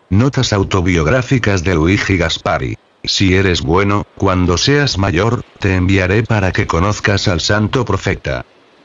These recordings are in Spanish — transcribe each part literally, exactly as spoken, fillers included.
Notas autobiográficas de Luigi Gaspari. Si eres bueno, cuando seas mayor, te enviaré para que conozcas al santo profeta.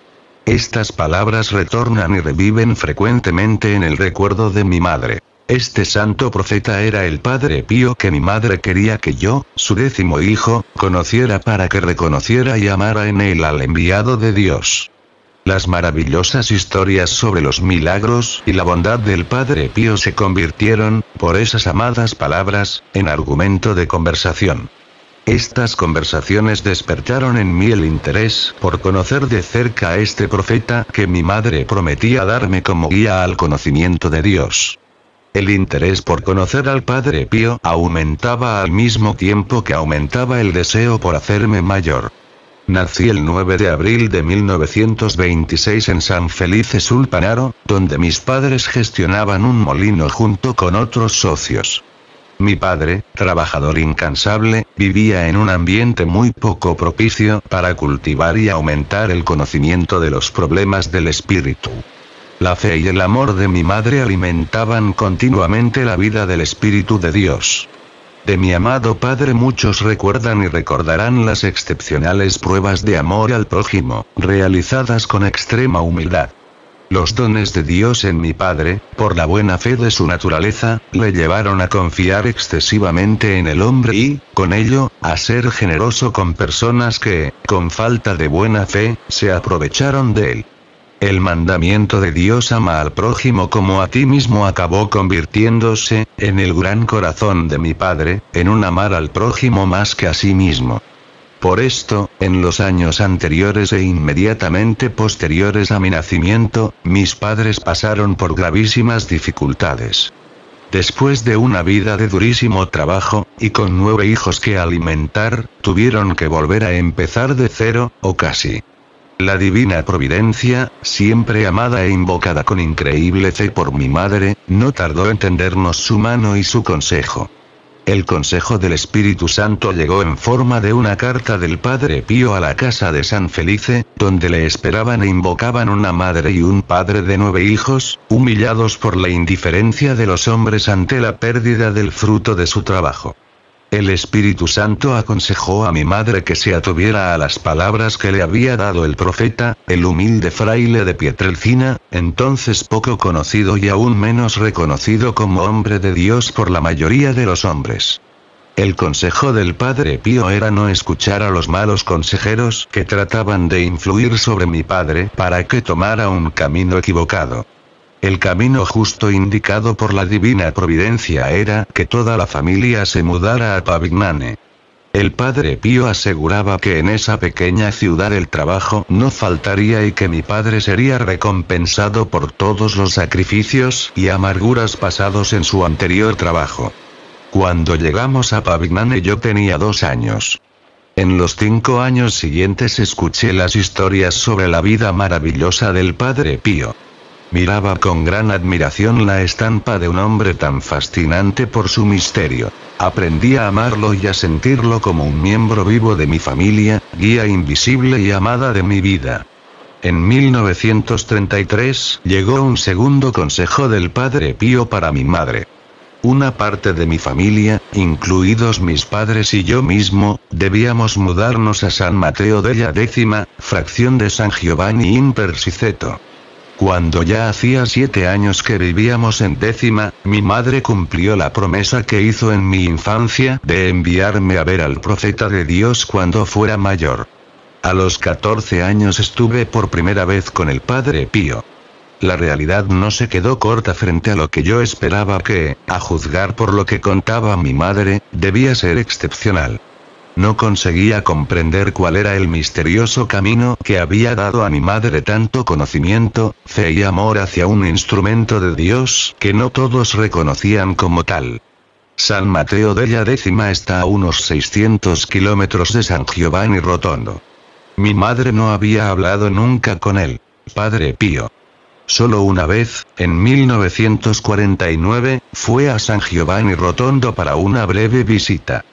Estas palabras retornan y reviven frecuentemente en el recuerdo de mi madre. Este santo profeta era el Padre Pío que mi madre quería que yo, su décimo hijo, conociera para que reconociera y amara en él al enviado de Dios. Las maravillosas historias sobre los milagros y la bondad del Padre Pío se convirtieron, por esas amadas palabras, en argumento de conversación. Estas conversaciones despertaron en mí el interés por conocer de cerca a este profeta que mi madre prometía darme como guía al conocimiento de Dios. El interés por conocer al Padre Pío aumentaba al mismo tiempo que aumentaba el deseo por hacerme mayor. Nací el nueve de abril de mil novecientos veintiséis en San Felice Sulpanaro, donde mis padres gestionaban un molino junto con otros socios. Mi padre, trabajador incansable, vivía en un ambiente muy poco propicio para cultivar y aumentar el conocimiento de los problemas del espíritu. La fe y el amor de mi madre alimentaban continuamente la vida del Espíritu de Dios. De mi amado padre muchos recuerdan y recordarán las excepcionales pruebas de amor al prójimo, realizadas con extrema humildad. Los dones de Dios en mi padre, por la buena fe de su naturaleza, le llevaron a confiar excesivamente en el hombre y, con ello, a ser generoso con personas que, con falta de buena fe, se aprovecharon de él. El mandamiento de Dios ama al prójimo como a ti mismo acabó convirtiéndose, en el gran corazón de mi padre, en un amar al prójimo más que a sí mismo. Por esto, en los años anteriores e inmediatamente posteriores a mi nacimiento, mis padres pasaron por gravísimas dificultades. Después de una vida de durísimo trabajo, y con nueve hijos que alimentar, tuvieron que volver a empezar de cero, o casi. La divina providencia, siempre amada e invocada con increíble fe por mi madre, no tardó en tendernos su mano y su consejo. El consejo del Espíritu Santo llegó en forma de una carta del Padre Pío a la casa de San Felice, donde le esperaban e invocaban una madre y un padre de nueve hijos, humillados por la indiferencia de los hombres ante la pérdida del fruto de su trabajo. El Espíritu Santo aconsejó a mi madre que se atuviera a las palabras que le había dado el profeta, el humilde fraile de Pietrelcina, entonces poco conocido y aún menos reconocido como hombre de Dios por la mayoría de los hombres. El consejo del Padre Pío era no escuchar a los malos consejeros que trataban de influir sobre mi padre para que tomara un camino equivocado. El camino justo indicado por la divina providencia era que toda la familia se mudara a Pavignane. El Padre Pío aseguraba que en esa pequeña ciudad el trabajo no faltaría y que mi padre sería recompensado por todos los sacrificios y amarguras pasados en su anterior trabajo. Cuando llegamos a Pavignane yo tenía dos años. En los cinco años siguientes escuché las historias sobre la vida maravillosa del Padre Pío. Miraba con gran admiración la estampa de un hombre tan fascinante por su misterio. Aprendí a amarlo y a sentirlo como un miembro vivo de mi familia, guía invisible y amada de mi vida. En mil novecientos treinta y tres, llegó un segundo consejo del Padre Pío para mi madre. Una parte de mi familia, incluidos mis padres y yo mismo, debíamos mudarnos a San Mateo della Decima, fracción de San Giovanni in Persiceto. Cuando ya hacía siete años que vivíamos en Décima, mi madre cumplió la promesa que hizo en mi infancia de enviarme a ver al profeta de Dios cuando fuera mayor. A los catorce años estuve por primera vez con el Padre Pío. La realidad no se quedó corta frente a lo que yo esperaba que, a juzgar por lo que contaba mi madre, debía ser excepcional. No conseguía comprender cuál era el misterioso camino que había dado a mi madre tanto conocimiento, fe y amor hacia un instrumento de Dios que no todos reconocían como tal. San Mateo della Decima está a unos seiscientos kilómetros de San Giovanni Rotondo. Mi madre no había hablado nunca con él, Padre Pío. Solo una vez, en mil novecientos cuarenta y nueve, fue a San Giovanni Rotondo para una breve visita.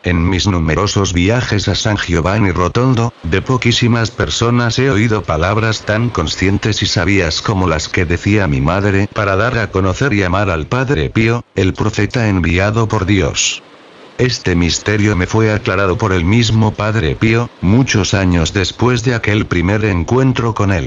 En mis numerosos viajes a San Giovanni Rotondo, de poquísimas personas he oído palabras tan conscientes y sabias como las que decía mi madre para dar a conocer y amar al Padre Pío, el profeta enviado por Dios. Este misterio me fue aclarado por el mismo Padre Pío, muchos años después de aquel primer encuentro con él.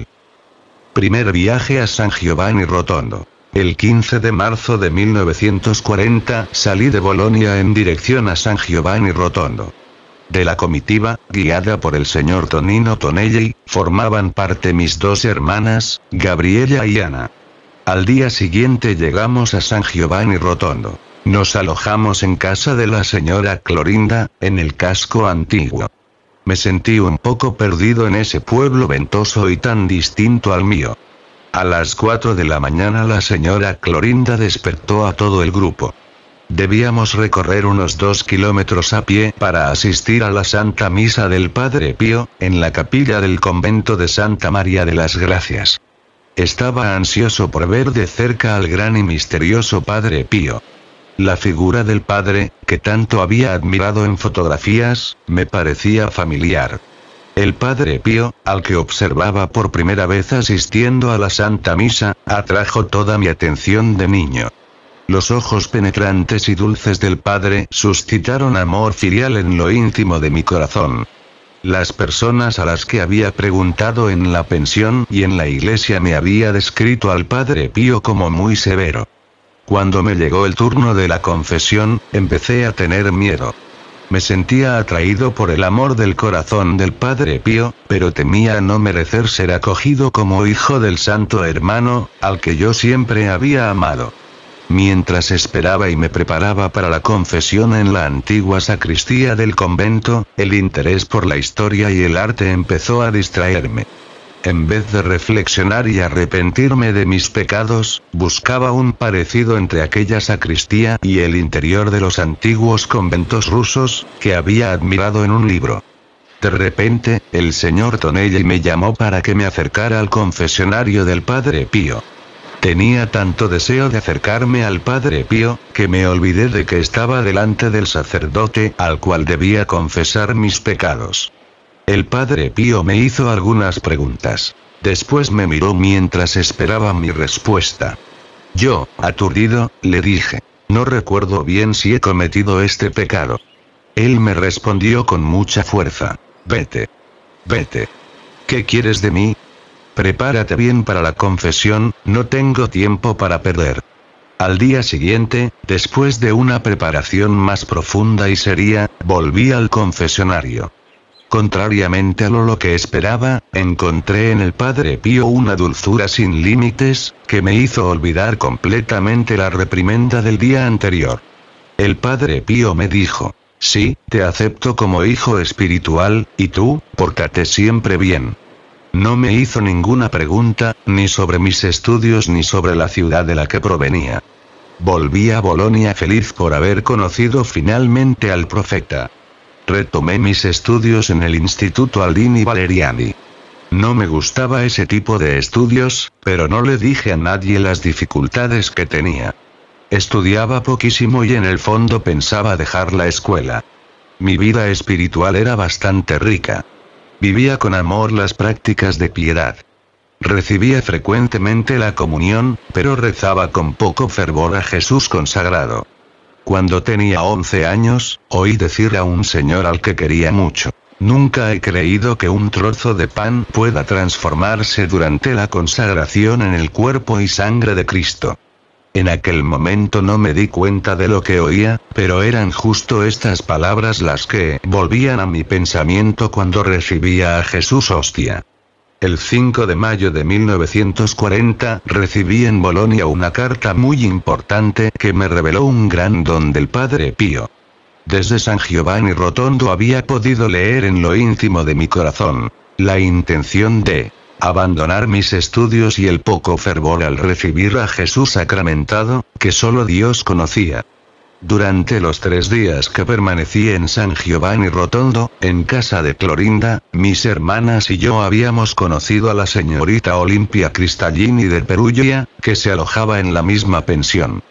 Primer viaje a San Giovanni Rotondo. El quince de marzo de mil novecientos cuarenta salí de Bolonia en dirección a San Giovanni Rotondo. De la comitiva, guiada por el señor Tonino Tonelli, formaban parte mis dos hermanas, Gabriela y Ana. Al día siguiente llegamos a San Giovanni Rotondo. Nos alojamos en casa de la señora Clorinda, en el casco antiguo. Me sentí un poco perdido en ese pueblo ventoso y tan distinto al mío. A las cuatro de la mañana la señora Clorinda despertó a todo el grupo. Debíamos recorrer unos dos kilómetros a pie para asistir a la Santa Misa del Padre Pío, en la capilla del convento de Santa María de las Gracias. Estaba ansioso por ver de cerca al gran y misterioso Padre Pío. La figura del Padre, que tanto había admirado en fotografías, me parecía familiar. El Padre Pío, al que observaba por primera vez asistiendo a la Santa Misa, atrajo toda mi atención de niño. Los ojos penetrantes y dulces del Padre suscitaron amor filial en lo íntimo de mi corazón. Las personas a las que había preguntado en la pensión y en la iglesia me había descrito al Padre Pío como muy severo. Cuando me llegó el turno de la confesión, empecé a tener miedo. Me sentía atraído por el amor del corazón del Padre Pío, pero temía no merecer ser acogido como hijo del santo hermano, al que yo siempre había amado. Mientras esperaba y me preparaba para la confesión en la antigua sacristía del convento, el interés por la historia y el arte empezó a distraerme. En vez de reflexionar y arrepentirme de mis pecados, buscaba un parecido entre aquella sacristía y el interior de los antiguos conventos rusos, que había admirado en un libro. De repente, el señor Tonelli me llamó para que me acercara al confesionario del Padre Pío. Tenía tanto deseo de acercarme al Padre Pío, que me olvidé de que estaba delante del sacerdote al cual debía confesar mis pecados. El Padre Pío me hizo algunas preguntas. Después me miró mientras esperaba mi respuesta. Yo, aturdido, le dije: no recuerdo bien si he cometido este pecado. Él me respondió con mucha fuerza: vete. Vete. ¿Qué quieres de mí? Prepárate bien para la confesión, no tengo tiempo para perder. Al día siguiente, después de una preparación más profunda y seria, volví al confesionario. Contrariamente a lo, lo que esperaba, encontré en el Padre Pío una dulzura sin límites, que me hizo olvidar completamente la reprimenda del día anterior. El Padre Pío me dijo: sí, te acepto como hijo espiritual, y tú, pórtate siempre bien. No me hizo ninguna pregunta, ni sobre mis estudios ni sobre la ciudad de la que provenía. Volví a Bolonia feliz por haber conocido finalmente al profeta. Retomé mis estudios en el Instituto Aldini Valeriani. No me gustaba ese tipo de estudios, pero no le dije a nadie las dificultades que tenía. Estudiaba poquísimo y en el fondo pensaba dejar la escuela. Mi vida espiritual era bastante rica. Vivía con amor las prácticas de piedad. Recibía frecuentemente la comunión, pero rezaba con poco fervor a Jesús consagrado. Cuando tenía once años, oí decir a un señor al que quería mucho: nunca he creído que un trozo de pan pueda transformarse durante la consagración en el cuerpo y sangre de Cristo. En aquel momento no me di cuenta de lo que oía, pero eran justo estas palabras las que volvían a mi pensamiento cuando recibía a Jesús hostia. El cinco de mayo de mil novecientos cuarenta recibí en Bolonia una carta muy importante que me reveló un gran don del Padre Pío. Desde San Giovanni Rotondo había podido leer en lo íntimo de mi corazón la intención de abandonar mis estudios y el poco fervor al recibir a Jesús sacramentado, que solo Dios conocía. Durante los tres días que permanecí en San Giovanni Rotondo, en casa de Clorinda, mis hermanas y yo habíamos conocido a la señorita Olimpia Cristallini de Perugia, que se alojaba en la misma pensión.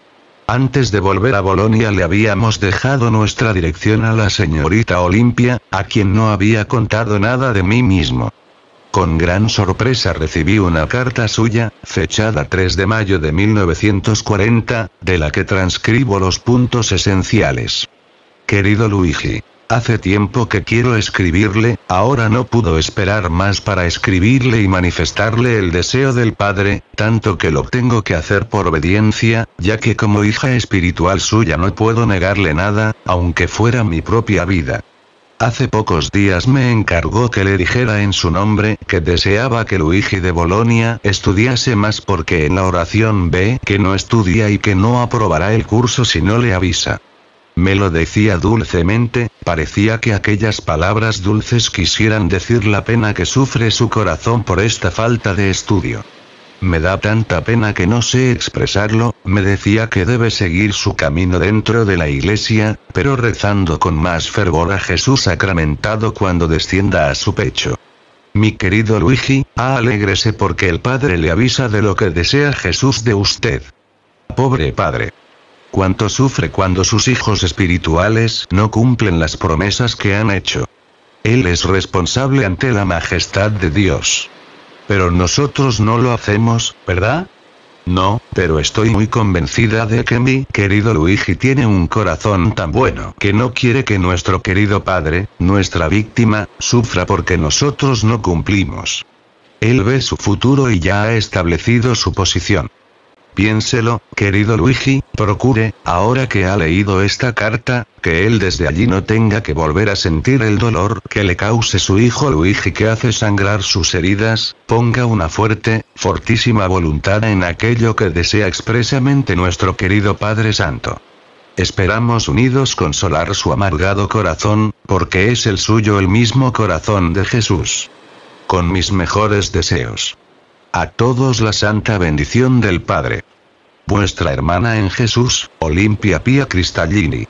Antes de volver a Bolonia le habíamos dejado nuestra dirección a la señorita Olimpia, a quien no había contado nada de mí mismo. Con gran sorpresa recibí una carta suya, fechada tres de mayo de mil novecientos cuarenta, de la que transcribo los puntos esenciales. Querido Luigi. Hace tiempo que quiero escribirle, ahora no puedo esperar más para escribirle y manifestarle el deseo del padre, tanto que lo tengo que hacer por obediencia, ya que como hija espiritual suya no puedo negarle nada, aunque fuera mi propia vida. Hace pocos días me encargó que le dijera en su nombre que deseaba que Luigi de Bolonia estudiase más porque en la oración ve que no estudia y que no aprobará el curso si no le avisa. Me lo decía dulcemente, parecía que aquellas palabras dulces quisieran decir la pena que sufre su corazón por esta falta de estudio. Me da tanta pena que no sé expresarlo, me decía que debe seguir su camino dentro de la iglesia, pero rezando con más fervor a Jesús sacramentado cuando descienda a su pecho. Mi querido Luigi, alégrese porque el Padre le avisa de lo que desea Jesús de usted. Pobre Padre. Cuánto sufre cuando sus hijos espirituales no cumplen las promesas que han hecho. Él es responsable ante la majestad de Dios. Pero nosotros no lo hacemos, ¿verdad? No, pero estoy muy convencida de que mi querido Luigi tiene un corazón tan bueno que no quiere que nuestro querido padre, nuestra víctima, sufra porque nosotros no cumplimos. Él ve su futuro y ya ha establecido su posición. Piénselo, querido Luigi, procure, ahora que ha leído esta carta, que él desde allí no tenga que volver a sentir el dolor que le cause su hijo Luigi que hace sangrar sus heridas, ponga una fuerte, fortísima voluntad en aquello que desea expresamente nuestro querido Padre Santo. Esperamos unidos consolar su amargado corazón, porque es el suyo el mismo corazón de Jesús. Con mis mejores deseos. A todos la santa bendición del Padre. Vuestra hermana en Jesús, Olimpia Pia Cristallini.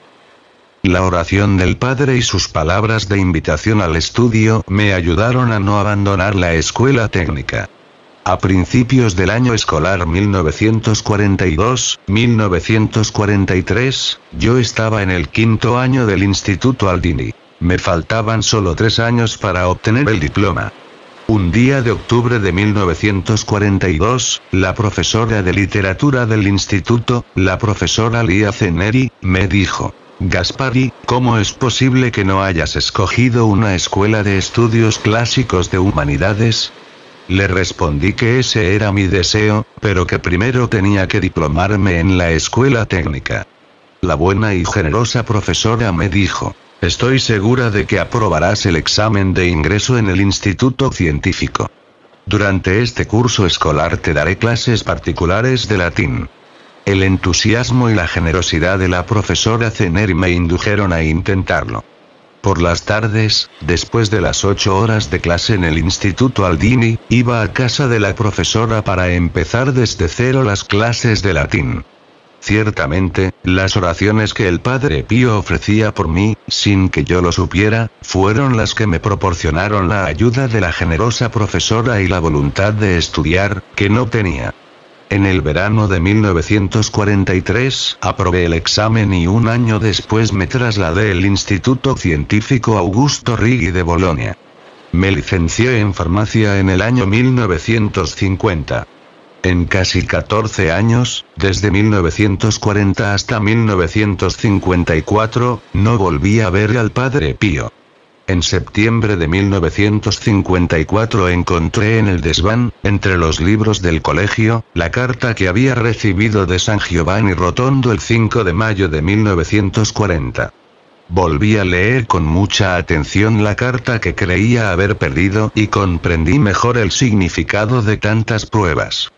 La oración del Padre y sus palabras de invitación al estudio me ayudaron a no abandonar la escuela técnica. A principios del año escolar mil novecientos cuarenta y dos a mil novecientos cuarenta y tres, yo estaba en el quinto año del Instituto Aldini. Me faltaban solo tres años para obtener el diploma. Un día de octubre de mil novecientos cuarenta y dos, la profesora de literatura del instituto, la profesora Lia Ceneri, me dijo: Gaspari, ¿cómo es posible que no hayas escogido una escuela de estudios clásicos de humanidades? Le respondí que ese era mi deseo, pero que primero tenía que diplomarme en la escuela técnica. La buena y generosa profesora me dijo: Estoy segura de que aprobarás el examen de ingreso en el Instituto Científico. Durante este curso escolar te daré clases particulares de latín. El entusiasmo y la generosidad de la profesora Ceneri me indujeron a intentarlo. Por las tardes, después de las ocho horas de clase en el Instituto Aldini, iba a casa de la profesora para empezar desde cero las clases de latín. Ciertamente, las oraciones que el Padre Pío ofrecía por mí, sin que yo lo supiera, fueron las que me proporcionaron la ayuda de la generosa profesora y la voluntad de estudiar, que no tenía. En el verano de mil novecientos cuarenta y tres, aprobé el examen y un año después me trasladé al Instituto Científico Augusto Righi de Bolonia. Me licencié en farmacia en el año mil novecientos cincuenta. En casi catorce años, desde mil novecientos cuarenta hasta mil novecientos cincuenta y cuatro, no volví a ver al Padre Pío. En septiembre de mil novecientos cincuenta y cuatro encontré en el desván, entre los libros del colegio, la carta que había recibido de San Giovanni Rotondo el cinco de mayo de mil novecientos cuarenta. Volví a leer con mucha atención la carta que creía haber perdido y comprendí mejor el significado de tantas pruebas.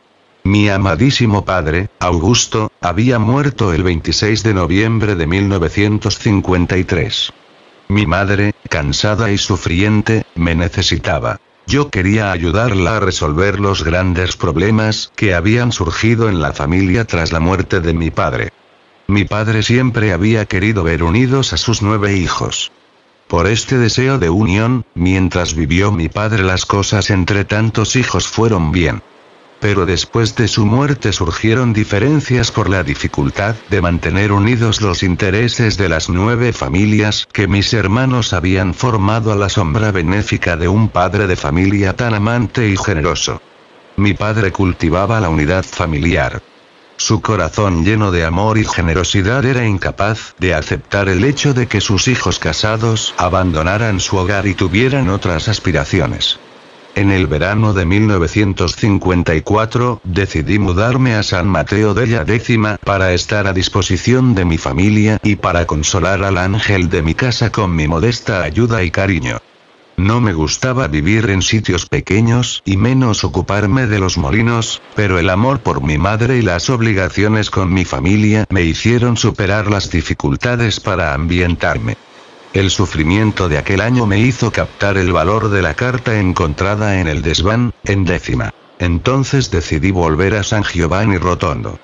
Mi amadísimo padre, Augusto, había muerto el veintiséis de noviembre de mil novecientos cincuenta y tres. Mi madre, cansada y sufriente, me necesitaba. Yo quería ayudarla a resolver los grandes problemas que habían surgido en la familia tras la muerte de mi padre. Mi padre siempre había querido ver unidos a sus nueve hijos. Por este deseo de unión, mientras vivió mi padre las cosas entre tantos hijos fueron bien. pero después de su muerte surgieron diferencias por la dificultad de mantener unidos los intereses de las nueve familias que mis hermanos habían formado a la sombra benéfica de un padre de familia tan amante y generoso. Mi padre cultivaba la unidad familiar. Su corazón lleno de amor y generosidad era incapaz de aceptar el hecho de que sus hijos casados abandonaran su hogar y tuvieran otras aspiraciones. En el verano de mil novecientos cincuenta y cuatro, decidí mudarme a San Mateo de la Décima para estar a disposición de mi familia y para consolar al ángel de mi casa con mi modesta ayuda y cariño. No me gustaba vivir en sitios pequeños y menos ocuparme de los molinos, pero el amor por mi madre y las obligaciones con mi familia me hicieron superar las dificultades para ambientarme. El sufrimiento de aquel año me hizo captar el valor de la carta encontrada en el desván, en Décima. Entonces decidí volver a San Giovanni Rotondo.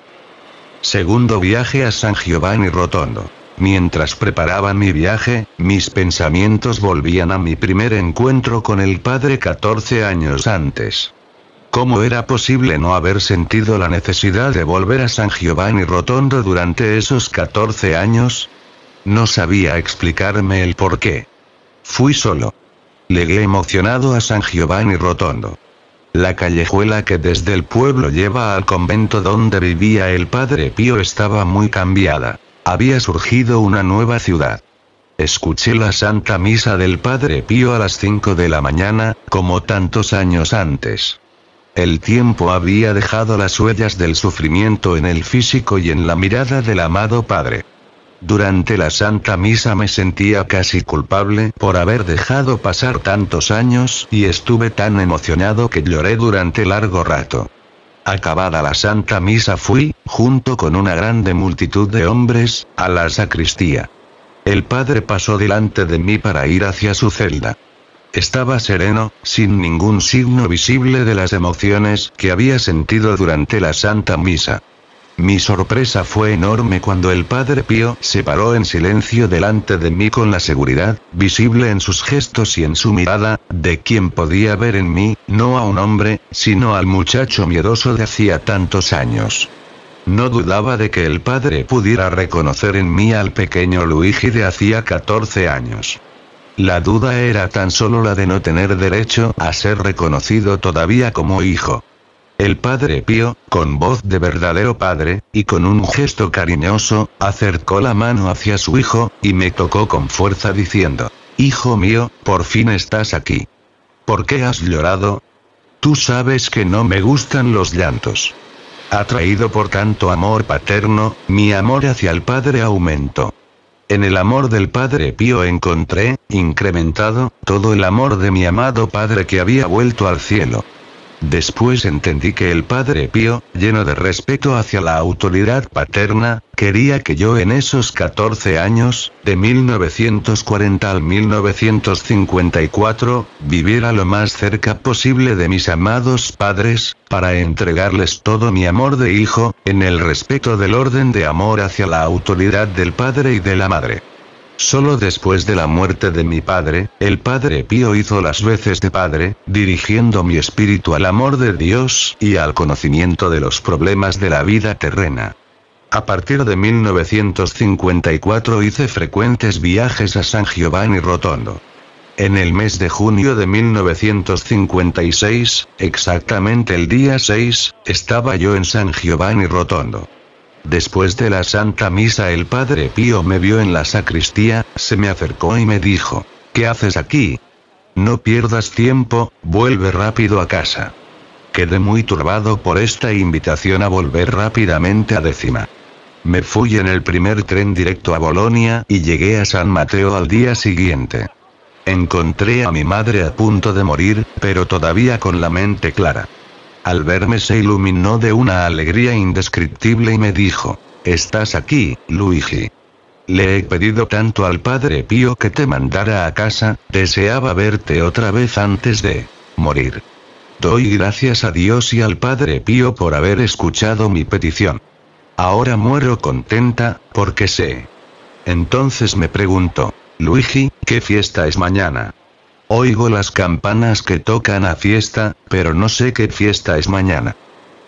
Segundo viaje a San Giovanni Rotondo. Mientras preparaba mi viaje, mis pensamientos volvían a mi primer encuentro con el padre catorce años antes. ¿Cómo era posible no haber sentido la necesidad de volver a San Giovanni Rotondo durante esos catorce años? No sabía explicarme el porqué. Fui solo. Llegué emocionado a San Giovanni Rotondo. La callejuela que desde el pueblo lleva al convento donde vivía el padre Pío estaba muy cambiada. Había surgido una nueva ciudad. Escuché la Santa Misa del padre Pío a las cinco de la mañana, como tantos años antes. El tiempo había dejado las huellas del sufrimiento en el físico y en la mirada del amado padre. Durante la Santa Misa me sentía casi culpable por haber dejado pasar tantos años y estuve tan emocionado que lloré durante largo rato. Acabada la Santa Misa fui, junto con una grande multitud de hombres, a la sacristía. El padre pasó delante de mí para ir hacia su celda. Estaba sereno, sin ningún signo visible de las emociones que había sentido durante la Santa Misa. Mi sorpresa fue enorme cuando el padre Pío se paró en silencio delante de mí con la seguridad, visible en sus gestos y en su mirada, de quien podía ver en mí, no a un hombre, sino al muchacho miedoso de hacía tantos años. No dudaba de que el padre pudiera reconocer en mí al pequeño Luigi de hacía catorce años. La duda era tan solo la de no tener derecho a ser reconocido todavía como hijo. El padre Pío, con voz de verdadero padre, y con un gesto cariñoso, acercó la mano hacia su hijo, y me tocó con fuerza diciendo: «Hijo mío, por fin estás aquí. ¿Por qué has llorado? Tú sabes que no me gustan los llantos». Atraído por tanto amor paterno, mi amor hacia el padre aumentó. En el amor del padre Pío encontré, incrementado, todo el amor de mi amado padre que había vuelto al cielo. Después entendí que el padre Pío, lleno de respeto hacia la autoridad paterna, quería que yo en esos catorce años, de mil novecientos cuarenta al mil novecientos cincuenta y cuatro, viviera lo más cerca posible de mis amados padres, para entregarles todo mi amor de hijo, en el respeto del orden de amor hacia la autoridad del padre y de la madre. Solo después de la muerte de mi padre, el padre Pío hizo las veces de padre, dirigiendo mi espíritu al amor de Dios y al conocimiento de los problemas de la vida terrena. A partir de mil novecientos cincuenta y cuatro hice frecuentes viajes a San Giovanni Rotondo. En el mes de junio de mil novecientos cincuenta y seis, exactamente el día seis, estaba yo en San Giovanni Rotondo. Después de la Santa Misa el padre Pío me vio en la sacristía, se me acercó y me dijo: «¿Qué haces aquí? No pierdas tiempo, vuelve rápido a casa». Quedé muy turbado por esta invitación a volver rápidamente a Décima. Me fui en el primer tren directo a Bolonia y llegué a San Mateo al día siguiente. Encontré a mi madre a punto de morir, pero todavía con la mente clara. Al verme se iluminó de una alegría indescriptible y me dijo: «¿Estás aquí, Luigi? Le he pedido tanto al padre Pío que te mandara a casa, deseaba verte otra vez antes de morir. Doy gracias a Dios y al padre Pío por haber escuchado mi petición. Ahora muero contenta, porque sé». Entonces me preguntó: «Luigi, ¿qué fiesta es mañana?» «Oigo las campanas que tocan a fiesta, pero no sé qué fiesta es mañana».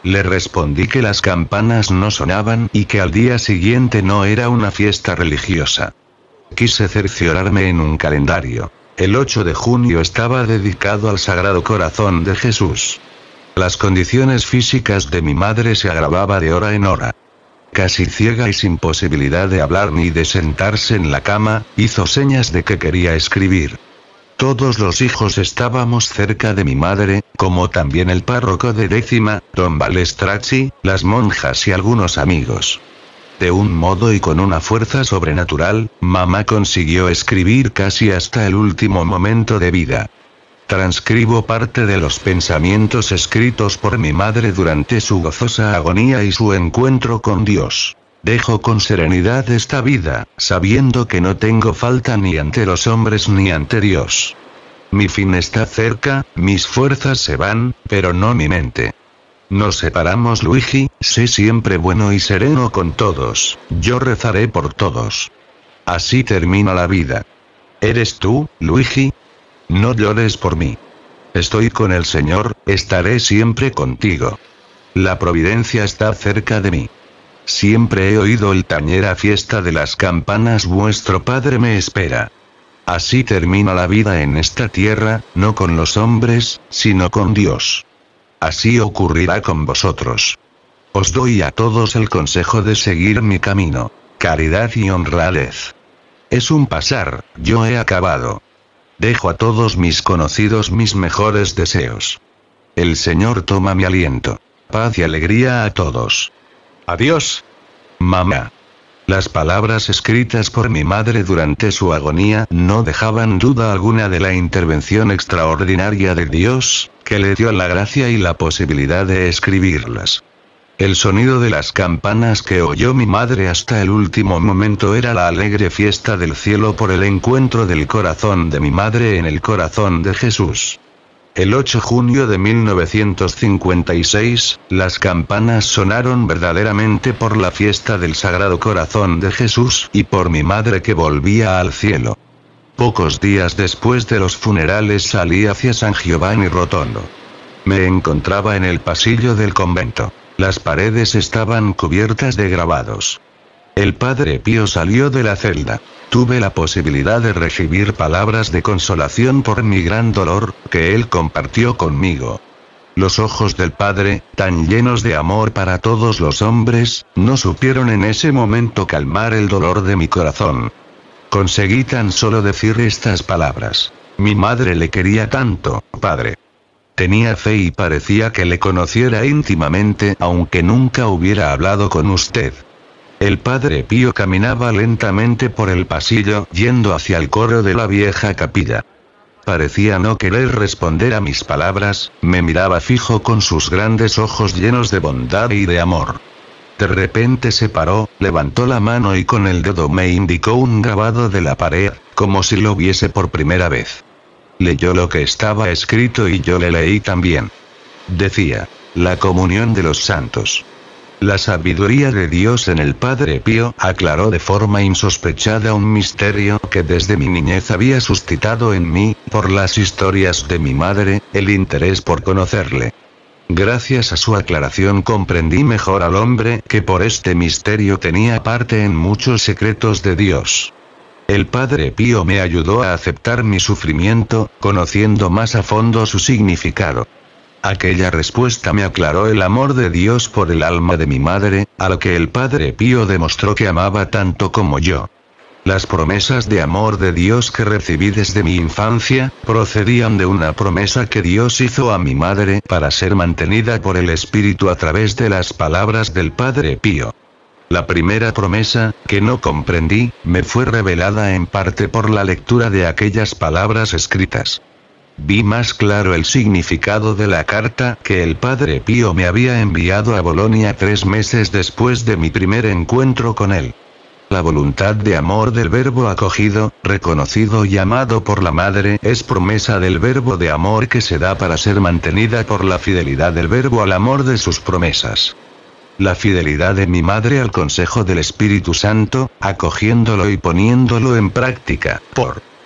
Le respondí que las campanas no sonaban y que al día siguiente no era una fiesta religiosa. Quise cerciorarme en un calendario. El ocho de junio estaba dedicado al Sagrado Corazón de Jesús. Las condiciones físicas de mi madre se agravaban de hora en hora. Casi ciega y sin posibilidad de hablar ni de sentarse en la cama, hizo señas de que quería escribir. Todos los hijos estábamos cerca de mi madre, como también el párroco de décima, don Balestracci, las monjas y algunos amigos. De un modo y con una fuerza sobrenatural, mamá consiguió escribir casi hasta el último momento de vida. Transcribo parte de los pensamientos escritos por mi madre durante su gozosa agonía y su encuentro con Dios. Dejo con serenidad esta vida, sabiendo que no tengo falta ni ante los hombres ni ante Dios. Mi fin está cerca, mis fuerzas se van, pero no mi mente. Nos separamos, Luigi, sé siempre bueno y sereno con todos, yo rezaré por todos. Así termina la vida. ¿Eres tú, Luigi? No llores por mí. Estoy con el Señor, estaré siempre contigo. La providencia está cerca de mí. Siempre he oído el tañera fiesta de las campanas, vuestro Padre me espera. Así termina la vida en esta tierra, no con los hombres, sino con Dios. Así ocurrirá con vosotros. Os doy a todos el consejo de seguir mi camino. Caridad y honradez. Es un pasar, yo he acabado. Dejo a todos mis conocidos mis mejores deseos. El Señor toma mi aliento. Paz y alegría a todos. Adiós. Mamá. Las palabras escritas por mi madre durante su agonía no dejaban duda alguna de la intervención extraordinaria de Dios, que le dio la gracia y la posibilidad de escribirlas. El sonido de las campanas que oyó mi madre hasta el último momento era la alegre fiesta del cielo por el encuentro del corazón de mi madre en el corazón de Jesús. El ocho de junio de mil novecientos cincuenta y seis, las campanas sonaron verdaderamente por la fiesta del Sagrado Corazón de Jesús y por mi madre que volvía al cielo. Pocos días después de los funerales salí hacia San Giovanni Rotondo. Me encontraba en el pasillo del convento. Las paredes estaban cubiertas de grabados. El Padre Pío salió de la celda. Tuve la posibilidad de recibir palabras de consolación por mi gran dolor, que él compartió conmigo. Los ojos del Padre, tan llenos de amor para todos los hombres, no supieron en ese momento calmar el dolor de mi corazón. Conseguí tan solo decir estas palabras. Mi madre le quería tanto, Padre. Tenía fe y parecía que le conociera íntimamente, aunque nunca hubiera hablado con usted. El Padre Pío caminaba lentamente por el pasillo, yendo hacia el coro de la vieja capilla. Parecía no querer responder a mis palabras, me miraba fijo con sus grandes ojos llenos de bondad y de amor. De repente se paró, levantó la mano y con el dedo me indicó un grabado de la pared, como si lo viese por primera vez. Leyó lo que estaba escrito y yo le leí también. Decía: la comunión de los santos. La sabiduría de Dios en el Padre Pío aclaró de forma insospechada un misterio que desde mi niñez había suscitado en mí, por las historias de mi madre, el interés por conocerle. Gracias a su aclaración comprendí mejor al hombre que por este misterio tenía parte en muchos secretos de Dios. El Padre Pío me ayudó a aceptar mi sufrimiento, conociendo más a fondo su significado. Aquella respuesta me aclaró el amor de Dios por el alma de mi madre, a lo que el Padre Pío demostró que amaba tanto como yo. Las promesas de amor de Dios que recibí desde mi infancia, procedían de una promesa que Dios hizo a mi madre para ser mantenida por el Espíritu a través de las palabras del Padre Pío. La primera promesa, que no comprendí, me fue revelada en parte por la lectura de aquellas palabras escritas. Vi más claro el significado de la carta que el Padre Pío me había enviado a Bolonia tres meses después de mi primer encuentro con él. La voluntad de amor del Verbo acogido, reconocido y amado por la Madre es promesa del Verbo de amor que se da para ser mantenida por la fidelidad del Verbo al amor de sus promesas. La fidelidad de mi madre al consejo del Espíritu Santo, acogiéndolo y poniéndolo en práctica, por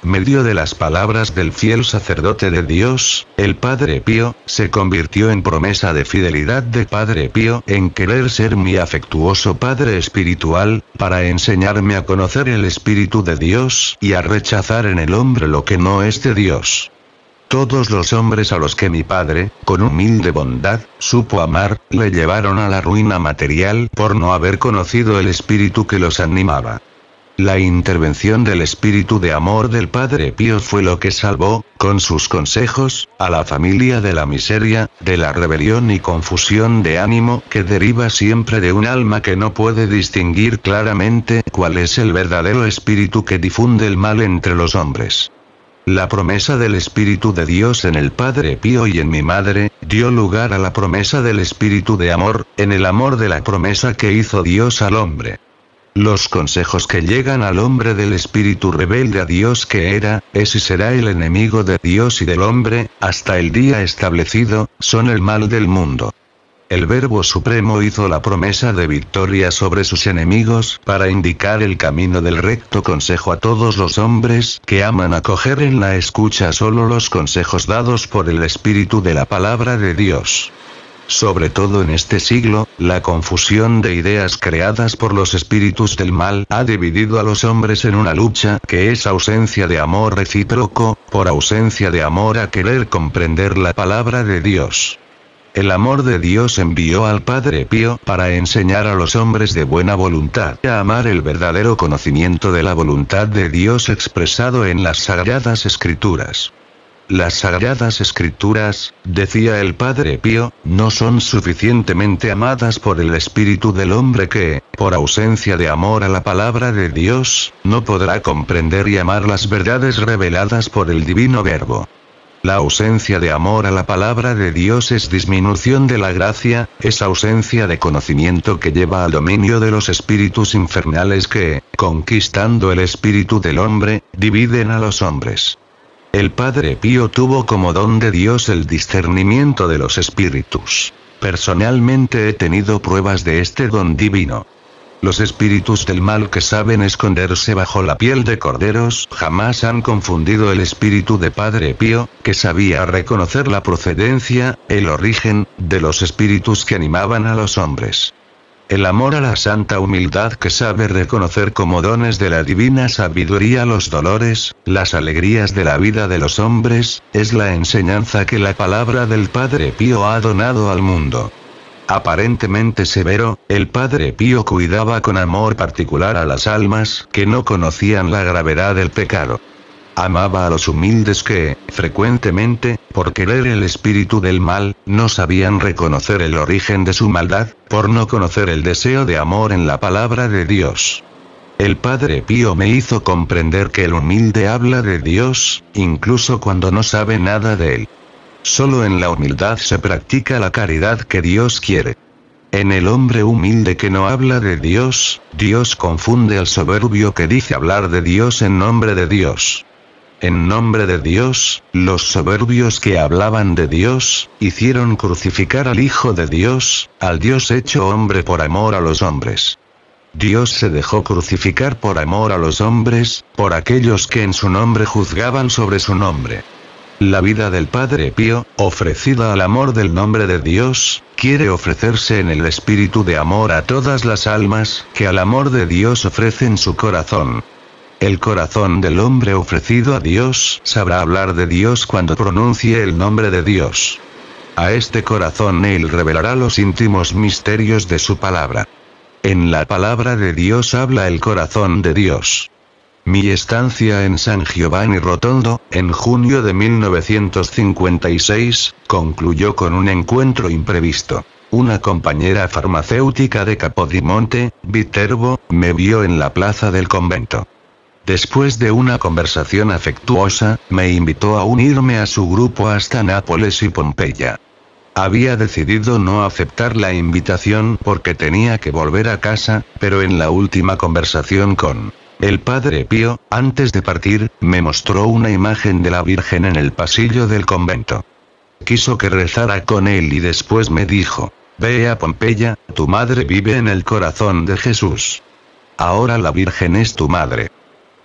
medio de las palabras del fiel sacerdote de Dios, el Padre Pío, se convirtió en promesa de fidelidad de Padre Pío en querer ser mi afectuoso Padre espiritual, para enseñarme a conocer el Espíritu de Dios y a rechazar en el hombre lo que no es de Dios. Todos los hombres a los que mi padre, con humilde bondad, supo amar, le llevaron a la ruina material por no haber conocido el espíritu que los animaba. La intervención del espíritu de amor del Padre Pío fue lo que salvó, con sus consejos, a la familia de la miseria, de la rebelión y confusión de ánimo que deriva siempre de un alma que no puede distinguir claramente cuál es el verdadero espíritu que difunde el mal entre los hombres. La promesa del Espíritu de Dios en el Padre Pío y en mi madre, dio lugar a la promesa del Espíritu de amor, en el amor de la promesa que hizo Dios al hombre. Los consejos que llegan al hombre del espíritu rebelde a Dios que era, es y será el enemigo de Dios y del hombre, hasta el día establecido, son el mal del mundo. El Verbo Supremo hizo la promesa de victoria sobre sus enemigos para indicar el camino del recto consejo a todos los hombres que aman acoger en la escucha solo los consejos dados por el Espíritu de la Palabra de Dios. Sobre todo en este siglo, la confusión de ideas creadas por los espíritus del mal ha dividido a los hombres en una lucha que es ausencia de amor recíproco, por ausencia de amor a querer comprender la palabra de Dios. El amor de Dios envió al Padre Pío para enseñar a los hombres de buena voluntad a amar el verdadero conocimiento de la voluntad de Dios expresado en las Sagradas Escrituras. Las Sagradas Escrituras, decía el Padre Pío, no son suficientemente amadas por el espíritu del hombre que, por ausencia de amor a la palabra de Dios, no podrá comprender y amar las verdades reveladas por el Divino Verbo. La ausencia de amor a la palabra de Dios es disminución de la gracia, es ausencia de conocimiento que lleva al dominio de los espíritus infernales que, conquistando el espíritu del hombre, dividen a los hombres. El Padre Pío tuvo como don de Dios el discernimiento de los espíritus. Personalmente he tenido pruebas de este don divino. Los espíritus del mal que saben esconderse bajo la piel de corderos jamás han confundido el espíritu de Padre Pío, que sabía reconocer la procedencia, el origen, de los espíritus que animaban a los hombres. El amor a la santa humildad que sabe reconocer como dones de la divina sabiduría los dolores, las alegrías de la vida de los hombres, es la enseñanza que la palabra del Padre Pío ha donado al mundo. Aparentemente severo, el Padre Pío cuidaba con amor particular a las almas que no conocían la gravedad del pecado. Amaba a los humildes que, frecuentemente, por querer el espíritu del mal, no sabían reconocer el origen de su maldad, por no conocer el deseo de amor en la palabra de Dios. El Padre Pío me hizo comprender que el humilde habla de Dios, incluso cuando no sabe nada de él. Solo en la humildad se practica la caridad que Dios quiere. En el hombre humilde que no habla de Dios, Dios confunde al soberbio que dice hablar de Dios en nombre de Dios. En nombre de Dios, los soberbios que hablaban de Dios, hicieron crucificar al Hijo de Dios, al Dios hecho hombre por amor a los hombres. Dios se dejó crucificar por amor a los hombres, por aquellos que en su nombre juzgaban sobre su nombre. La vida del Padre Pío, ofrecida al amor del nombre de Dios, quiere ofrecerse en el espíritu de amor a todas las almas que al amor de Dios ofrecen su corazón. El corazón del hombre ofrecido a Dios sabrá hablar de Dios cuando pronuncie el nombre de Dios. A este corazón Él revelará los íntimos misterios de su palabra. En la palabra de Dios habla el corazón de Dios. Mi estancia en San Giovanni Rotondo, en junio de mil novecientos cincuenta y seis, concluyó con un encuentro imprevisto. Una compañera farmacéutica de Capodimonte, Viterbo, me vio en la plaza del convento. Después de una conversación afectuosa, me invitó a unirme a su grupo hasta Nápoles y Pompeya. Había decidido no aceptar la invitación porque tenía que volver a casa, pero en la última conversación con el Padre Pío, antes de partir, me mostró una imagen de la Virgen en el pasillo del convento. Quiso que rezara con él y después me dijo: ve a Pompeya, tu madre vive en el corazón de Jesús. Ahora la Virgen es tu madre.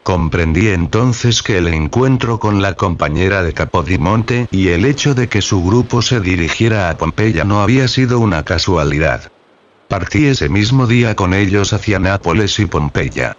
Comprendí entonces que el encuentro con la compañera de Capodimonte y el hecho de que su grupo se dirigiera a Pompeya no había sido una casualidad. Partí ese mismo día con ellos hacia Nápoles y Pompeya.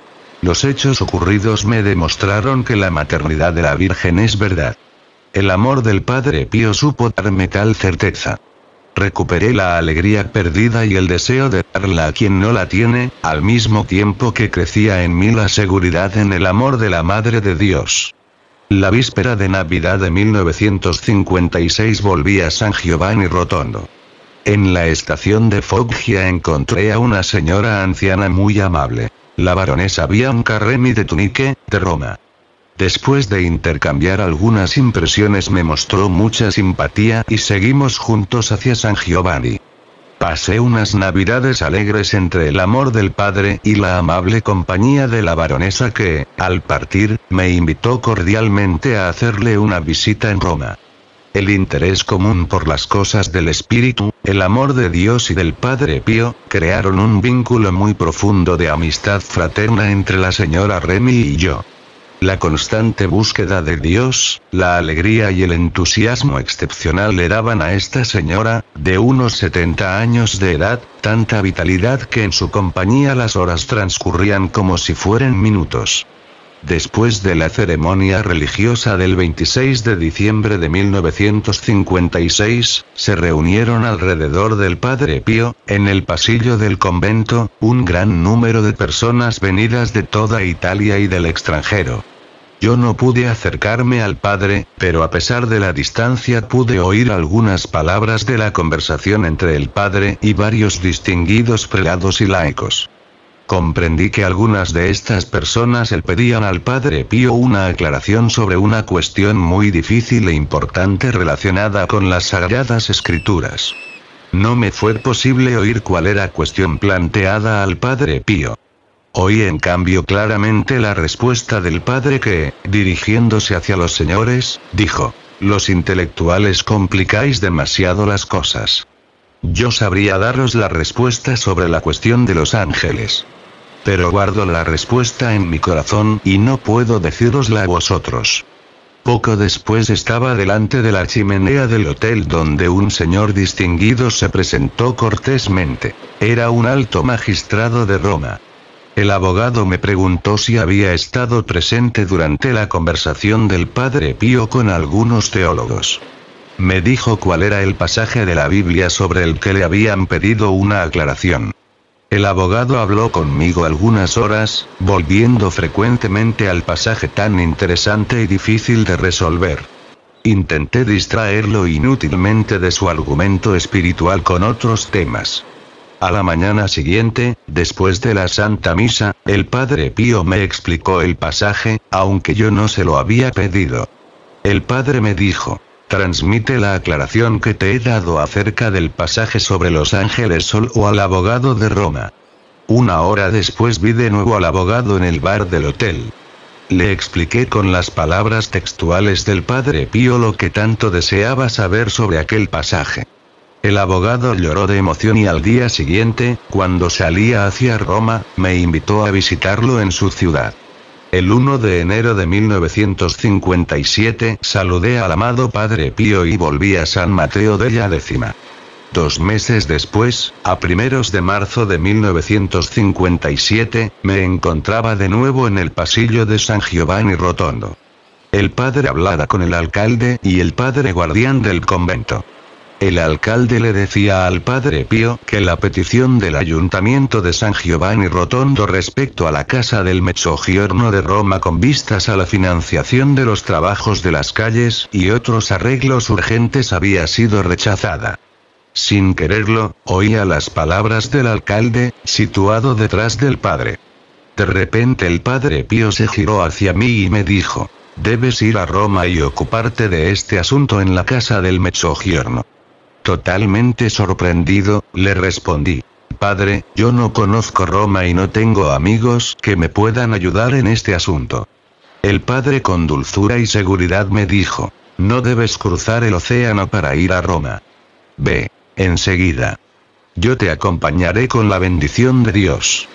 Los hechos ocurridos me demostraron que la maternidad de la Virgen es verdad. El amor del Padre Pío supo darme tal certeza. Recuperé la alegría perdida y el deseo de darla a quien no la tiene, al mismo tiempo que crecía en mí la seguridad en el amor de la Madre de Dios. La víspera de Navidad de mil novecientos cincuenta y seis volví a San Giovanni Rotondo. En la estación de Foggia encontré a una señora anciana muy amable, la baronesa Bianca Remi de Tunique, de Roma. Después de intercambiar algunas impresiones me mostró mucha simpatía y seguimos juntos hacia San Giovanni. Pasé unas navidades alegres entre el amor del padre y la amable compañía de la baronesa que, al partir, me invitó cordialmente a hacerle una visita en Roma. El interés común por las cosas del espíritu, el amor de Dios y del Padre Pío, crearon un vínculo muy profundo de amistad fraterna entre la señora Remi y yo. La constante búsqueda de Dios, la alegría y el entusiasmo excepcional le daban a esta señora, de unos setenta años de edad, tanta vitalidad que en su compañía las horas transcurrían como si fueran minutos. Después de la ceremonia religiosa del veintiséis de diciembre de mil novecientos cincuenta y seis, se reunieron alrededor del Padre Pío, en el pasillo del convento, un gran número de personas venidas de toda Italia y del extranjero. Yo no pude acercarme al padre, pero a pesar de la distancia pude oír algunas palabras de la conversación entre el padre y varios distinguidos prelados y laicos. Comprendí que algunas de estas personas le pedían al Padre Pío una aclaración sobre una cuestión muy difícil e importante relacionada con las Sagradas Escrituras. No me fue posible oír cuál era la cuestión planteada al Padre Pío. Oí en cambio claramente la respuesta del padre que, dirigiéndose hacia los señores, dijo: los intelectuales complicáis demasiado las cosas. Yo sabría daros la respuesta sobre la cuestión de los ángeles. Pero guardo la respuesta en mi corazón y no puedo decírosla a vosotros. Poco después estaba delante de la chimenea del hotel donde un señor distinguido se presentó cortésmente. Era un alto magistrado de Roma. El abogado me preguntó si había estado presente durante la conversación del Padre Pío con algunos teólogos. Me dijo cuál era el pasaje de la Biblia sobre el que le habían pedido una aclaración. El abogado habló conmigo algunas horas, volviendo frecuentemente al pasaje tan interesante y difícil de resolver. Intenté distraerlo inútilmente de su argumento espiritual con otros temas. A la mañana siguiente, después de la Santa Misa, el Padre Pío me explicó el pasaje, aunque yo no se lo había pedido. El Padre me dijo: transmite la aclaración que te he dado acerca del pasaje sobre los ángeles solo al abogado de Roma. Una hora después vi de nuevo al abogado en el bar del hotel. Le expliqué con las palabras textuales del Padre Pío lo que tanto deseaba saber sobre aquel pasaje. El abogado lloró de emoción y al día siguiente, cuando salía hacia Roma, me invitó a visitarlo en su ciudad. El primero de enero de mil novecientos cincuenta y siete saludé al amado Padre Pío y volví a San Mateo della Decima. Dos meses después, a primeros de marzo de mil novecientos cincuenta y siete, me encontraba de nuevo en el pasillo de San Giovanni Rotondo. El padre hablaba con el alcalde y el padre guardián del convento. El alcalde le decía al Padre Pío que la petición del ayuntamiento de San Giovanni Rotondo respecto a la casa del Mezzogiorno de Roma con vistas a la financiación de los trabajos de las calles y otros arreglos urgentes había sido rechazada. Sin quererlo, oía las palabras del alcalde, situado detrás del padre. De repente el Padre Pío se giró hacia mí y me dijo: debes ir a Roma y ocuparte de este asunto en la casa del Mezzogiorno. Totalmente sorprendido, le respondí: Padre, yo no conozco Roma y no tengo amigos que me puedan ayudar en este asunto. El padre con dulzura y seguridad me dijo: no debes cruzar el océano para ir a Roma. Ve, enseguida. Yo te acompañaré con la bendición de Dios.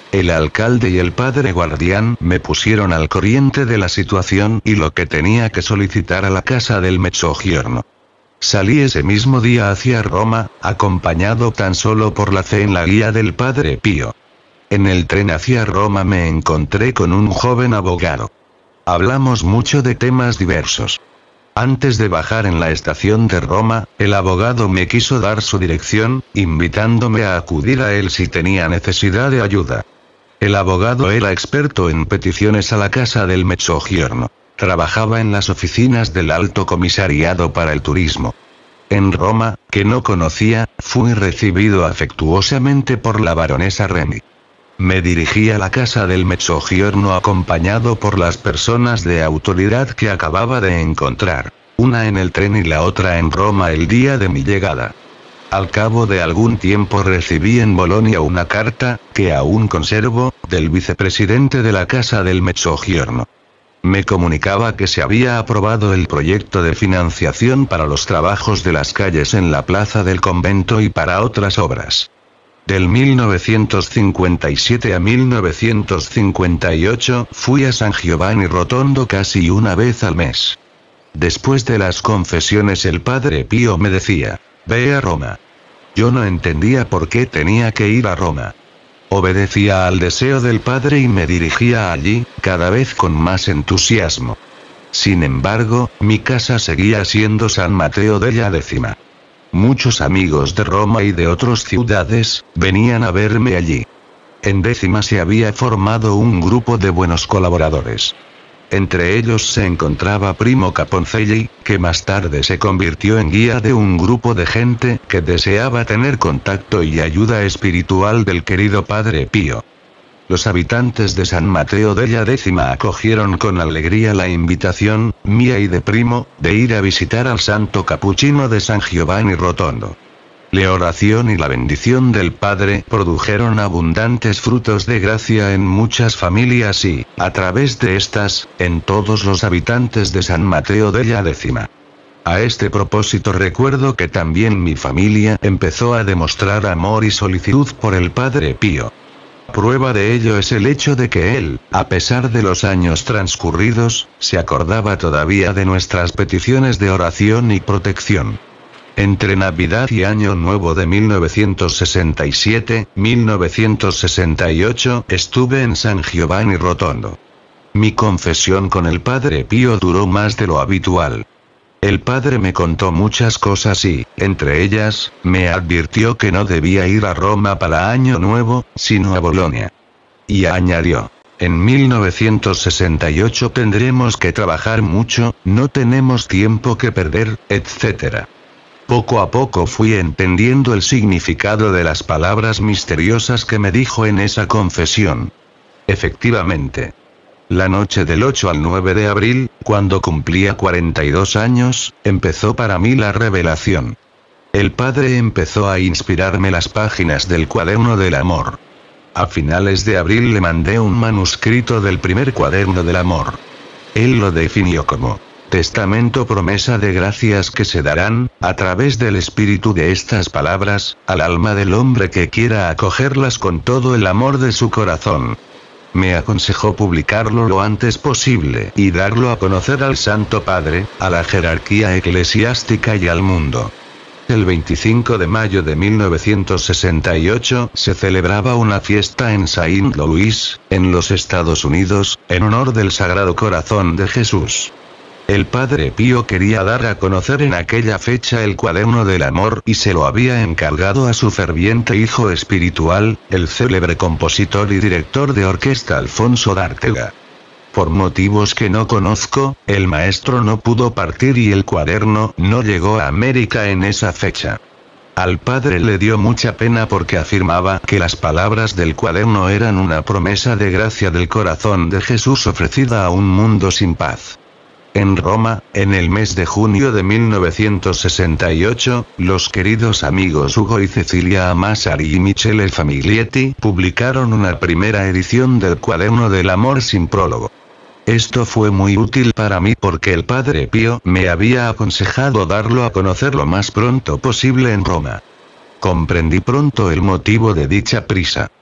El alcalde y el padre guardián me pusieron al corriente de la situación y lo que tenía que solicitar a la casa del Mezzogiorno. Salí ese mismo día hacia Roma, acompañado tan solo por la fe en la guía del padre Pío. En el tren hacia Roma me encontré con un joven abogado. Hablamos mucho de temas diversos. Antes de bajar en la estación de Roma, el abogado me quiso dar su dirección, invitándome a acudir a él si tenía necesidad de ayuda. El abogado era experto en peticiones a la casa del Mezzogiorno. Trabajaba en las oficinas del Alto Comisariado para el Turismo. En Roma, que no conocía, fui recibido afectuosamente por la baronesa Remi. Me dirigí a la casa del Mezzogiorno acompañado por las personas de autoridad que acababa de encontrar, una en el tren y la otra en Roma el día de mi llegada. Al cabo de algún tiempo recibí en Bolonia una carta, que aún conservo, del vicepresidente de la casa del Mezzogiorno. Me comunicaba que se había aprobado el proyecto de financiación para los trabajos de las calles en la plaza del convento y para otras obras. Del mil novecientos cincuenta y siete a mil novecientos cincuenta y ocho fui a San Giovanni Rotondo casi una vez al mes. Después de las confesiones el padre Pío me decía, ve a Roma. Yo no entendía por qué tenía que ir a Roma. Obedecía al deseo del padre y me dirigía allí, cada vez con más entusiasmo. Sin embargo, mi casa seguía siendo San Mateo della Decima. Muchos amigos de Roma y de otras ciudades, venían a verme allí. En Décima se había formado un grupo de buenos colaboradores. Entre ellos se encontraba Primo Caponcelli, que más tarde se convirtió en guía de un grupo de gente que deseaba tener contacto y ayuda espiritual del querido Padre Pío. Los habitantes de San Mateo della Decima acogieron con alegría la invitación, mía y de Primo, de ir a visitar al santo capuchino de San Giovanni Rotondo. La oración y la bendición del Padre produjeron abundantes frutos de gracia en muchas familias y, a través de estas, en todos los habitantes de San Mateo della Decima. A este propósito recuerdo que también mi familia empezó a demostrar amor y solicitud por el Padre Pío. Prueba de ello es el hecho de que él, a pesar de los años transcurridos, se acordaba todavía de nuestras peticiones de oración y protección. Entre Navidad y Año Nuevo de mil novecientos sesenta y siete a mil novecientos sesenta y ocho estuve en San Giovanni Rotondo. Mi confesión con el Padre Pío duró más de lo habitual. El padre me contó muchas cosas y, entre ellas, me advirtió que no debía ir a Roma para Año Nuevo, sino a Bolonia. Y añadió, en mil novecientos sesenta y ocho tendremos que trabajar mucho, no tenemos tiempo que perder, etcétera. Poco a poco fui entendiendo el significado de las palabras misteriosas que me dijo en esa confesión. Efectivamente. La noche del ocho al nueve de abril, cuando cumplía cuarenta y dos años, empezó para mí la revelación. El Padre empezó a inspirarme las páginas del Cuaderno del Amor. A finales de abril le mandé un manuscrito del primer Cuaderno del Amor. Él lo definió como testamento promesa de gracias que se darán, a través del espíritu de estas palabras, al alma del hombre que quiera acogerlas con todo el amor de su corazón. Me aconsejó publicarlo lo antes posible y darlo a conocer al Santo Padre, a la jerarquía eclesiástica y al mundo. El veinticinco de mayo de mil novecientos sesenta y ocho se celebraba una fiesta en Saint Louis, en los Estados Unidos, en honor del Sagrado Corazón de Jesús. El Padre Pío quería dar a conocer en aquella fecha el Cuaderno del Amor y se lo había encargado a su ferviente hijo espiritual, el célebre compositor y director de orquesta Alfonso d'Artega. Por motivos que no conozco, el maestro no pudo partir y el cuaderno no llegó a América en esa fecha. Al padre le dio mucha pena porque afirmaba que las palabras del cuaderno eran una promesa de gracia del corazón de Jesús ofrecida a un mundo sin paz. En Roma, en el mes de junio de mil novecientos sesenta y ocho, los queridos amigos Hugo y Cecilia Amassari y Michele Famiglietti publicaron una primera edición del Cuaderno del Amor sin prólogo. Esto fue muy útil para mí porque el Padre Pío me había aconsejado darlo a conocer lo más pronto posible en Roma. Comprendí pronto el motivo de dicha prisa.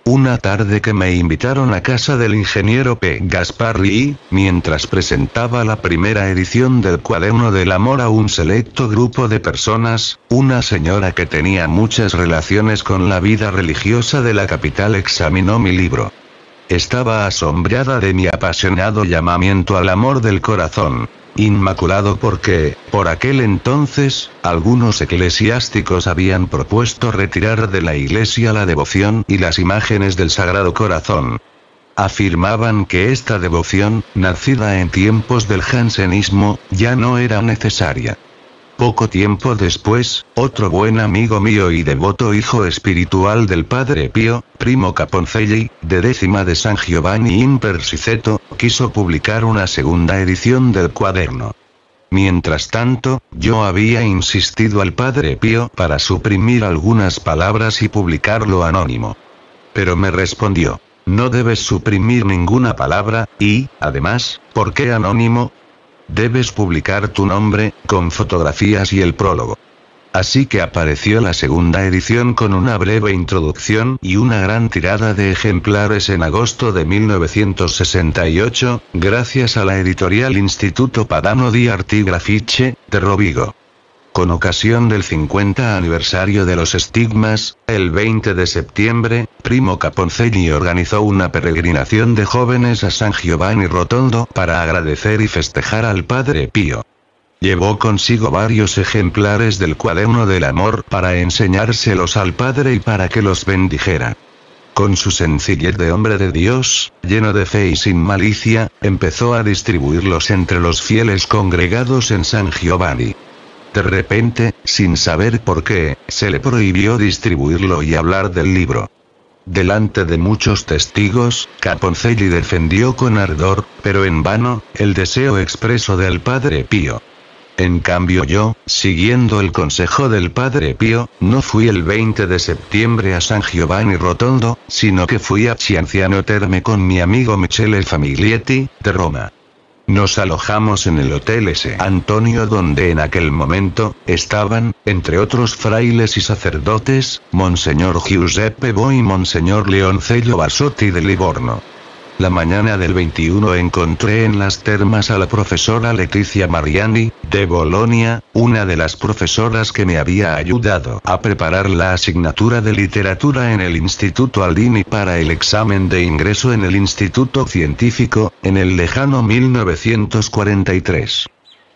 Una tarde que me invitaron a casa del ingeniero P. Gasparri y, mientras presentaba la primera edición del Cuaderno del Amor a un selecto grupo de personas, una señora que tenía muchas relaciones con la vida religiosa de la capital examinó mi libro. Estaba asombrada de mi apasionado llamamiento al amor del corazón inmaculado porque, por aquel entonces, algunos eclesiásticos habían propuesto retirar de la iglesia la devoción y las imágenes del Sagrado Corazón. Afirmaban que esta devoción, nacida en tiempos del jansenismo, ya no era necesaria. Poco tiempo después, otro buen amigo mío y devoto hijo espiritual del Padre Pío, Primo Caponcelli, de décima de San Giovanni in Persiceto, quiso publicar una segunda edición del cuaderno. Mientras tanto, yo había insistido al Padre Pío para suprimir algunas palabras y publicarlo anónimo. Pero me respondió: no debes suprimir ninguna palabra, y, además, ¿por qué anónimo? Debes publicar tu nombre, con fotografías y el prólogo. Así que apareció la segunda edición con una breve introducción y una gran tirada de ejemplares en agosto de mil novecientos sesenta y ocho, gracias a la editorial Instituto Padano di Arti Grafiche, de Rovigo. Con ocasión del cincuenta aniversario de los estigmas, el veinte de septiembre, Primo Caponcelli organizó una peregrinación de jóvenes a San Giovanni Rotondo para agradecer y festejar al Padre Pío. Llevó consigo varios ejemplares del Cuaderno del Amor para enseñárselos al Padre y para que los bendijera. Con su sencillez de hombre de Dios, lleno de fe y sin malicia, empezó a distribuirlos entre los fieles congregados en San Giovanni. De repente, sin saber por qué, se le prohibió distribuirlo y hablar del libro. Delante de muchos testigos, Caponcelli defendió con ardor, pero en vano, el deseo expreso del Padre Pío. En cambio yo, siguiendo el consejo del Padre Pío, no fui el veinte de septiembre a San Giovanni Rotondo, sino que fui a Cianciano Terme con mi amigo Michele Famiglietti, de Roma. Nos alojamos en el Hotel S. Antonio, donde en aquel momento, estaban, entre otros frailes y sacerdotes, Monseñor Giuseppe Bo y Monseñor Leoncello Basotti de Livorno. La mañana del veintiuno encontré en las termas a la profesora Letizia Mariani, de Bolonia, una de las profesoras que me había ayudado a preparar la asignatura de literatura en el Instituto Aldini para el examen de ingreso en el Instituto Científico, en el lejano mil novecientos cuarenta y tres.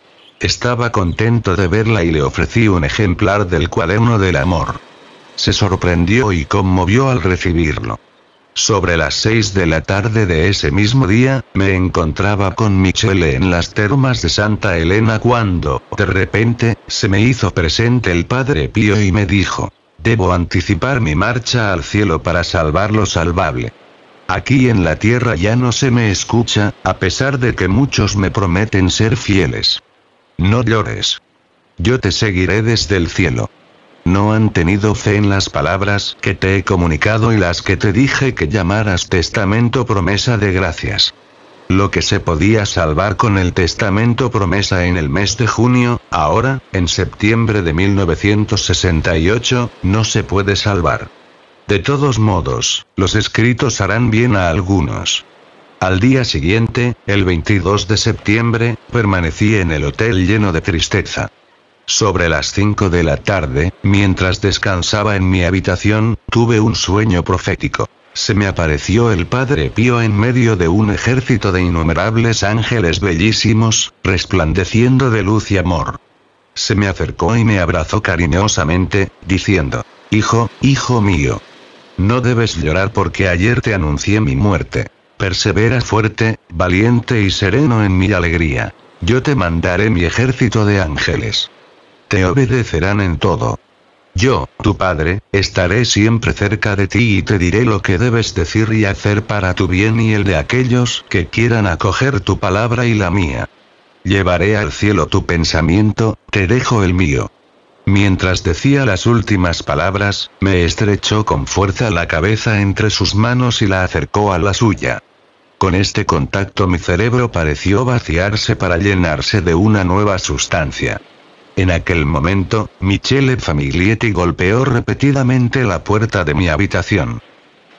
Estaba contento de verla y le ofrecí un ejemplar del Cuaderno del Amor. Se sorprendió y conmovió al recibirlo. Sobre las seis de la tarde de ese mismo día, me encontraba con Michele en las termas de Santa Elena cuando, de repente, se me hizo presente el Padre Pío y me dijo: debo anticipar mi marcha al cielo para salvar lo salvable. Aquí en la tierra ya no se me escucha, a pesar de que muchos me prometen ser fieles. No llores. Yo te seguiré desde el cielo. No han tenido fe en las palabras que te he comunicado y las que te dije que llamaras testamento promesa de gracias. Lo que se podía salvar con el testamento promesa en el mes de junio, ahora, en septiembre de mil novecientos sesenta y ocho, no se puede salvar. De todos modos, los escritos harán bien a algunos. Al día siguiente, el veintidós de septiembre, permanecí en el hotel lleno de tristeza. Sobre las cinco de la tarde, mientras descansaba en mi habitación, tuve un sueño profético. Se me apareció el Padre Pío en medio de un ejército de innumerables ángeles bellísimos, resplandeciendo de luz y amor. Se me acercó y me abrazó cariñosamente, diciendo: hijo, hijo mío. No debes llorar porque ayer te anuncié mi muerte. Persevera fuerte, valiente y sereno en mi alegría. Yo te mandaré mi ejército de ángeles. Te obedecerán en todo. Yo, tu padre, estaré siempre cerca de ti y te diré lo que debes decir y hacer para tu bien y el de aquellos que quieran acoger tu palabra y la mía. Llevaré al cielo tu pensamiento, te dejo el mío. Mientras decía las últimas palabras, me estrechó con fuerza la cabeza entre sus manos y la acercó a la suya. Con este contacto mi cerebro pareció vaciarse para llenarse de una nueva sustancia. En aquel momento, Michele Famiglietti golpeó repetidamente la puerta de mi habitación.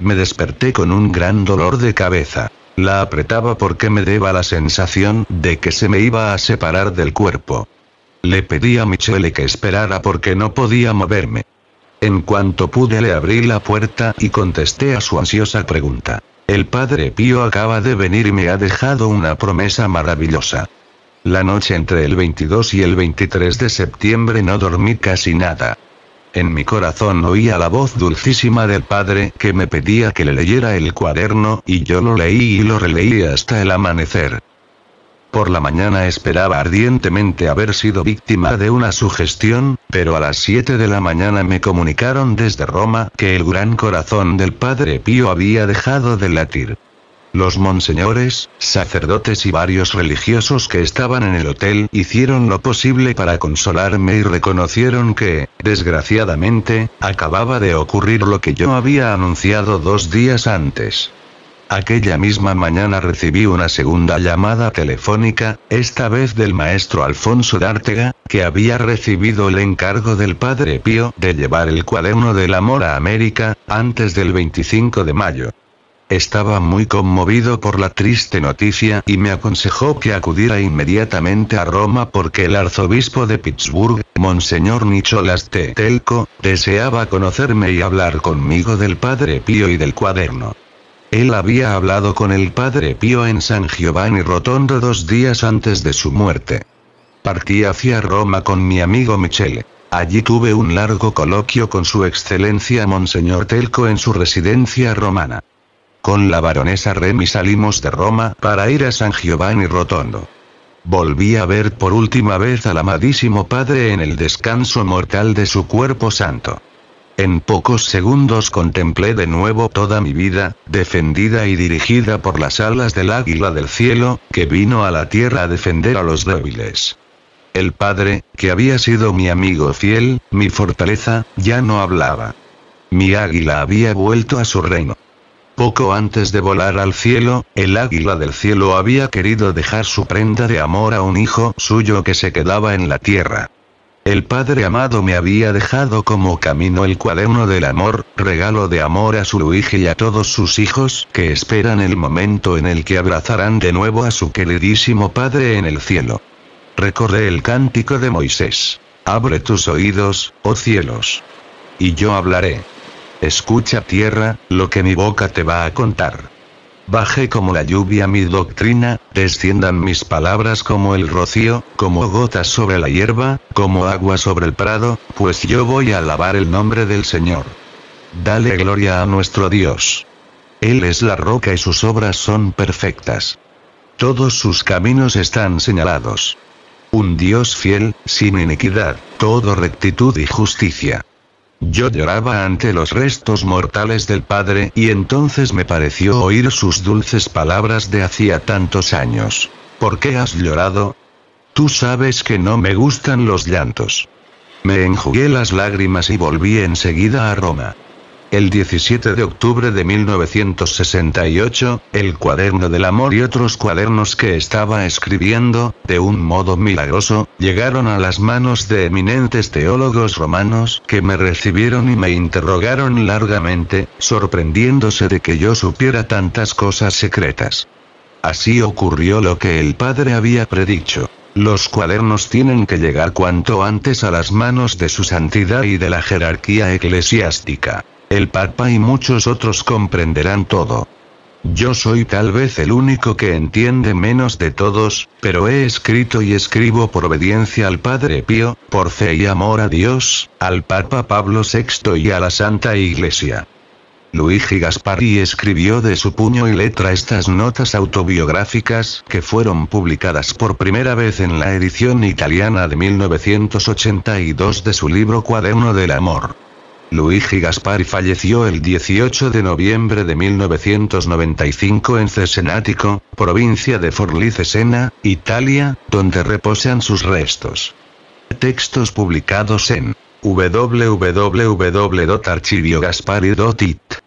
Me desperté con un gran dolor de cabeza. La apretaba porque me daba la sensación de que se me iba a separar del cuerpo. Le pedí a Michelle que esperara porque no podía moverme. En cuanto pude le abrí la puerta y contesté a su ansiosa pregunta. El Padre Pío acaba de venir y me ha dejado una promesa maravillosa. La noche entre el veintidós y el veintitrés de septiembre no dormí casi nada. En mi corazón oía la voz dulcísima del Padre que me pedía que le leyera el cuaderno, y yo lo leí y lo releí hasta el amanecer. Por la mañana esperaba ardientemente haber sido víctima de una sugestión, pero a las siete de la mañana me comunicaron desde Roma que el gran corazón del Padre Pío había dejado de latir. Los monseñores, sacerdotes y varios religiosos que estaban en el hotel hicieron lo posible para consolarme y reconocieron que, desgraciadamente, acababa de ocurrir lo que yo había anunciado dos días antes. Aquella misma mañana recibí una segunda llamada telefónica, esta vez del maestro Alfonso D'Ártega, que había recibido el encargo del Padre Pío de llevar el cuaderno del amor a América, antes del veinticinco de mayo. Estaba muy conmovido por la triste noticia y me aconsejó que acudiera inmediatamente a Roma porque el arzobispo de Pittsburgh, Monseñor Nicholas T. Telco, deseaba conocerme y hablar conmigo del Padre Pío y del cuaderno. Él había hablado con el Padre Pío en San Giovanni Rotondo dos días antes de su muerte. Partí hacia Roma con mi amigo Michele. Allí tuve un largo coloquio con su excelencia Monseñor Telco en su residencia romana. Con la baronesa Remy salimos de Roma para ir a San Giovanni Rotondo. Volví a ver por última vez al amadísimo Padre en el descanso mortal de su cuerpo santo. En pocos segundos contemplé de nuevo toda mi vida, defendida y dirigida por las alas del águila del cielo, que vino a la tierra a defender a los débiles. El Padre, que había sido mi amigo fiel, mi fortaleza, ya no hablaba. Mi águila había vuelto a su reino. Poco antes de volar al cielo, el águila del cielo había querido dejar su prenda de amor a un hijo suyo que se quedaba en la tierra. El Padre amado me había dejado como camino el cuaderno del amor, regalo de amor a su Luigi y a todos sus hijos que esperan el momento en el que abrazarán de nuevo a su queridísimo Padre en el cielo. Recordé el cántico de Moisés. Abre tus oídos, oh cielos. Y yo hablaré. Escucha tierra, lo que mi boca te va a contar. Baje como la lluvia mi doctrina, desciendan mis palabras como el rocío, como gotas sobre la hierba, como agua sobre el prado, pues yo voy a alabar el nombre del Señor. Dale gloria a nuestro Dios. Él es la roca y sus obras son perfectas. Todos sus caminos están señalados. Un Dios fiel, sin iniquidad, todo rectitud y justicia. Yo lloraba ante los restos mortales del Padre y entonces me pareció oír sus dulces palabras de hacía tantos años. ¿Por qué has llorado? Tú sabes que no me gustan los llantos. Me enjugué las lágrimas y volví enseguida a Roma. El diecisiete de octubre de mil novecientos sesenta y ocho, el cuaderno del amor y otros cuadernos que estaba escribiendo, de un modo milagroso, llegaron a las manos de eminentes teólogos romanos que me recibieron y me interrogaron largamente, sorprendiéndose de que yo supiera tantas cosas secretas. Así ocurrió lo que el Padre había predicho. Los cuadernos tienen que llegar cuanto antes a las manos de su santidad y de la jerarquía eclesiástica. El Papa y muchos otros comprenderán todo. Yo soy tal vez el único que entiende menos de todos, pero he escrito y escribo por obediencia al Padre Pío, por fe y amor a Dios, al Papa Pablo sexto y a la Santa Iglesia. Luigi Gasparri escribió de su puño y letra estas notas autobiográficas que fueron publicadas por primera vez en la edición italiana de mil novecientos ochenta y dos de su libro Cuaderno del Amor. Luigi Gasparri falleció el dieciocho de noviembre de mil novecientos noventa y cinco en Cesenatico, provincia de Forlì Cesena, Italia, donde reposan sus restos. Textos publicados en w w w punto archiviogasparri punto it